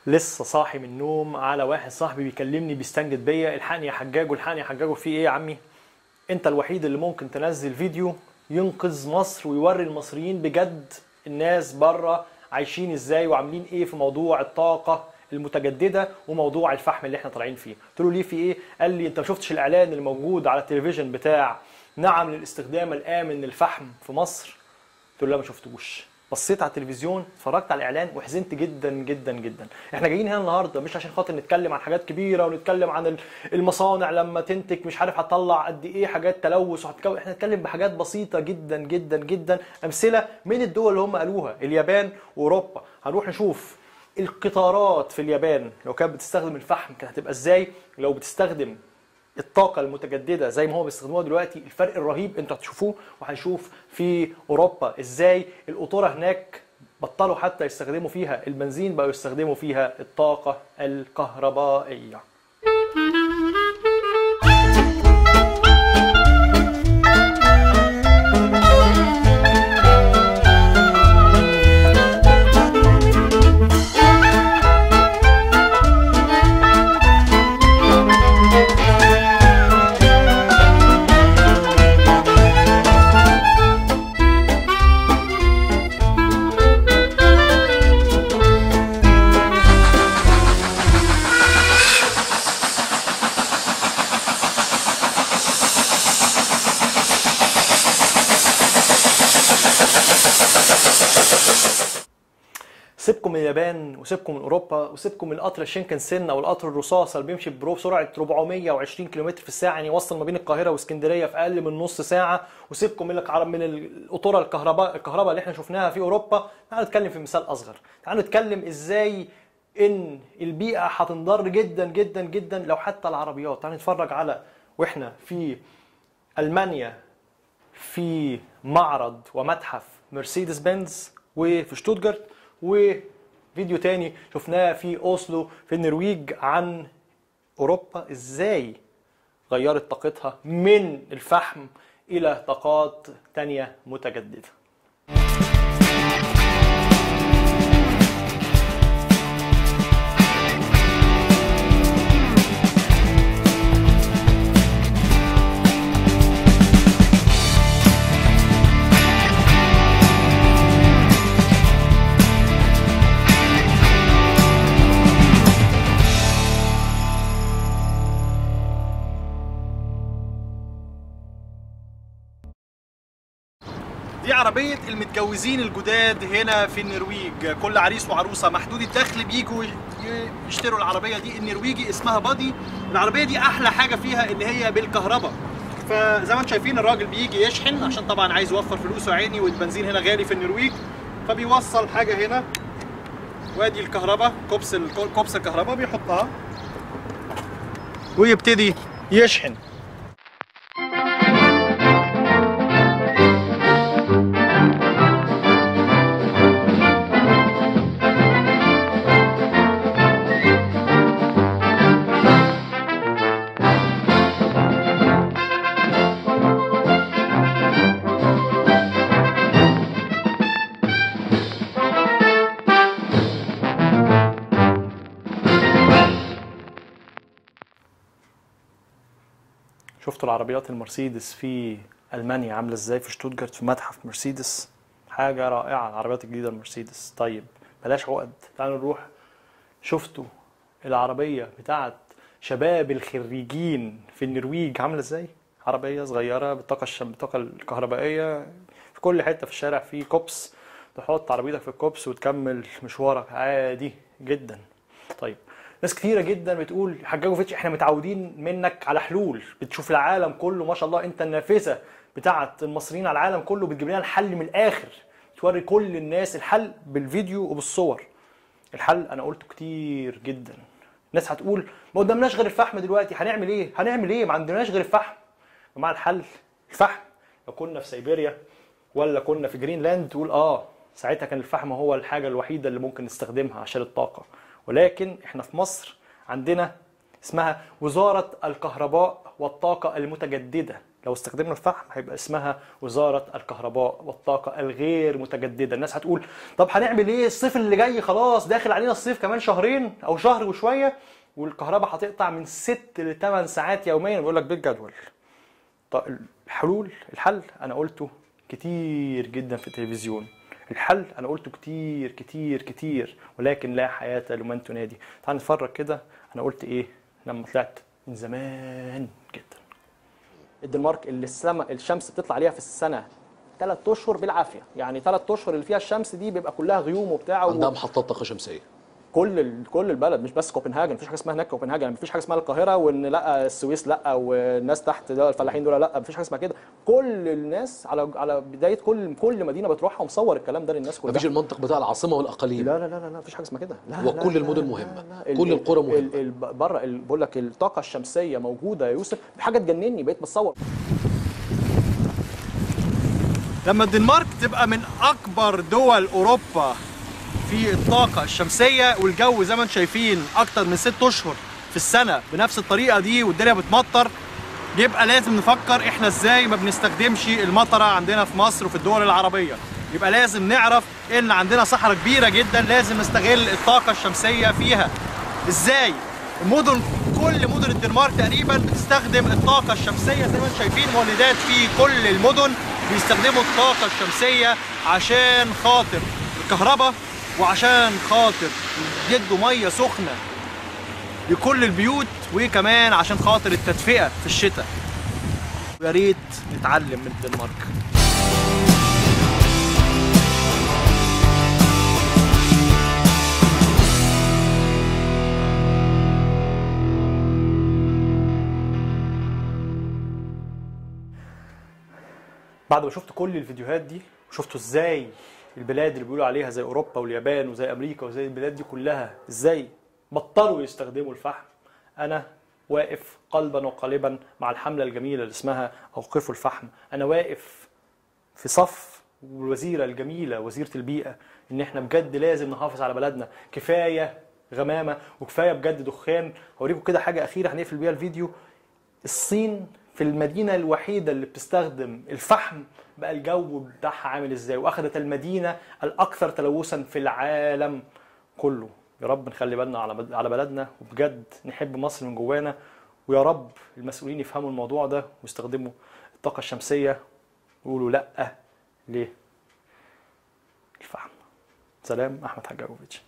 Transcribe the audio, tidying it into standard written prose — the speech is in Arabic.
لسه صاحي من النوم على واحد صاحبي بيكلمني بيستنجد بيا، الحقني يا حجاج الحقني يا حجاج. في ايه يا عمي؟ انت الوحيد اللي ممكن تنزل فيديو ينقذ مصر ويوري المصريين بجد الناس بره عايشين ازاي وعاملين ايه في موضوع الطاقه المتجدده وموضوع الفحم اللي احنا طالعين فيه. قلت له ليه في ايه؟ قال لي انت ما شفتش الاعلان اللي موجود على التلفزيون بتاع نعم للاستخدام الامن للفحم في مصر؟ قلت له لا ما شفتوش. بصيت على التلفزيون اتفرجت على الاعلان وحزنت جدا جدا جدا. احنا جايين هنا النهارده مش عشان خاطر نتكلم عن حاجات كبيره ونتكلم عن المصانع لما تنتج مش عارف هتطلع قد ايه حاجات تلوث وهتكون، احنا نتكلم بحاجات بسيطه جدا جدا جدا، امثله من الدول اللي هم قالوها، اليابان واوروبا. هنروح نشوف القطارات في اليابان لو كانت بتستخدم الفحم كانت هتبقى ازاي، لو بتستخدم الطاقة المتجددة زي ما هو بيستخدموها دلوقتي الفرق الرهيب انتوا هتشوفوه. وهنشوف في اوروبا ازاي القطورة هناك بطلوا حتى يستخدموا فيها البنزين، بقوا يستخدموا فيها الطاقة الكهربائية. سيبكم من اليابان وسيبكم من اوروبا وسيبكم من القطر الشينكنسن او القطر الرصاصه اللي بيمشي بسرعه 420 كم في الساعه، يعني يوصل ما بين القاهره واسكندريه في اقل من نص ساعه. وسيبكم من القطوره الكهرباء اللي احنا شفناها في اوروبا. تعالوا نتكلم في مثال اصغر، تعالوا نتكلم ازاي ان البيئه هتنضر جدا جدا جدا لو حتى العربيات. تعالوا نتفرج على واحنا في المانيا في معرض ومتحف مرسيدس بنز وفي شتوتجارت، وفيديو تاني شفناه في اوسلو في النرويج عن اوروبا ازاي غيرت طاقتها من الفحم الى طاقات تانية متجددة. دي عربية المتجوزين الجداد هنا في النرويج، كل عريس وعروسة محدود الدخل بيجوا يشتروا العربية دي. النرويجي اسمها بادي. العربية دي أحلى حاجة فيها إن هي بالكهرباء، فزي ما انتم شايفين الراجل بيجي يشحن عشان طبعا عايز يوفر فلوسه عيني، والبنزين هنا غالي في النرويج، فبيوصل حاجة هنا وادي الكهرباء، كوبس الكهرباء بيحطها ويبتدي يشحن. شفتوا العربيات المرسيدس في ألمانيا عاملة ازاي في شتوتجارت في متحف مرسيدس؟ حاجة رائعة العربيات الجديدة المرسيدس. طيب بلاش عقد، تعالوا نروح. شفتوا العربية بتاعت شباب الخريجين في النرويج عاملة ازاي؟ عربية صغيرة بالطاقة الكهربائية، في كل حتة في الشارع في كوبس، تحط عربيتك في الكوبس وتكمل مشوارك عادي جدا. طيب ناس كتيرة جدا بتقول حجاجوفيتش احنا متعودين منك على حلول، بتشوف العالم كله ما شاء الله، انت النافذة بتاعت المصريين على العالم كله، بتجيب لنا الحل من الاخر، توري كل الناس الحل بالفيديو وبالصور. الحل انا قلته كتير جدا. الناس هتقول ما قدامناش غير الفحم دلوقتي، هنعمل ايه؟ هنعمل ايه؟ ما عندناش غير الفحم. ومع الحل الفحم. لو كنا في سيبيريا ولا كنا في جرينلاند تقول ساعتها كان الفحم هو الحاجة الوحيدة اللي ممكن نستخدمها عشان الطاقة. ولكن احنا في مصر عندنا اسمها وزارة الكهرباء والطاقة المتجددة، لو استخدمنا الفحم هيبقى اسمها وزارة الكهرباء والطاقة الغير متجددة. الناس هتقول طب هنعمل ايه؟ الصيف اللي جاي خلاص داخل علينا الصيف كمان شهرين او شهر وشوية والكهرباء هتقطع من 6 ل 8 ساعات يوميا. بقول لك بالجدول. طب الحل انا قلته كتير جدا في التلفزيون. الحل انا قلته كتير كتير كتير، ولكن لا حياة لمن تنادي. تعال نتفرج كده انا قلت ايه لما طلعت من زمان جدا. الدنمارك اللي الشمس بتطلع عليها في السنه 3 اشهر بالعافيه، يعني 3 اشهر اللي فيها الشمس دي بيبقى كلها غيوم وبتاع عندها محطات طاقه شمسيه. كل البلد، مش بس كوبنهاجن. مفيش حاجه اسمها هناك كوبنهاجن، يعني مفيش حاجه اسمها القاهره وان لا السويس لا والناس تحت ده الفلاحين دول لا، مفيش حاجه اسمها كده. كل الناس على بدايه كل مدينه بتروحها ومصور الكلام ده للناس كلها. مفيش المنطق بتاع العاصمه والاقاليم. لا لا لا لا مفيش حاجه اسمها كده. لا وكل المدن مهمه، كل القرى مهمه. بره بقول لك الطاقه الشمسيه موجوده يا يوسف، حاجه تجنني. بقيت بتصور لما الدنمارك تبقى من اكبر دول اوروبا في الطاقة الشمسية، والجو زي ما انتم شايفين أكتر من 6 أشهر في السنة بنفس الطريقة دي والدنيا بتمطر، يبقى لازم نفكر إحنا إزاي ما بنستخدمش المطرة عندنا في مصر وفي الدول العربية. يبقى لازم نعرف إن عندنا صحراء كبيرة جدا لازم نستغل الطاقة الشمسية فيها. إزاي؟ كل مدن الدنمارك تقريبا بتستخدم الطاقة الشمسية زي ما انتم شايفين، مولدات في كل المدن بيستخدموا الطاقة الشمسية عشان خاطر الكهرباء وعشان خاطر يدوا ميه سخنه لكل البيوت، وكمان عشان خاطر التدفئه في الشتاء. ويا ريت نتعلم من الدنمارك. بعد ما شفت كل الفيديوهات دي وشفتوا ازاي البلاد اللي بيقولوا عليها زي اوروبا واليابان وزي امريكا وزي البلاد دي كلها ازاي بطلوا يستخدموا الفحم، انا واقف قلبا وقالبا مع الحمله الجميله اللي اسمها اوقفوا الفحم. انا واقف في صف الوزيره الجميله وزيره البيئه ان احنا بجد لازم نحافظ على بلدنا. كفايه غمامه وكفايه بجد دخان. هوريكم كده حاجه اخيره هنقفل بيها الفيديو. الصين في المدينه الوحيده اللي بتستخدم الفحم بقى الجو بتاعها عامل ازاي، واخدت المدينه الاكثر تلوثا في العالم كله. يا رب نخلي بالنا على بلدنا وبجد نحب مصر من جوانا، ويا رب المسؤولين يفهموا الموضوع ده ويستخدموا الطاقه الشمسيه ويقولوا لا ليه الفحم. سلام، احمد حجاجوفيتش.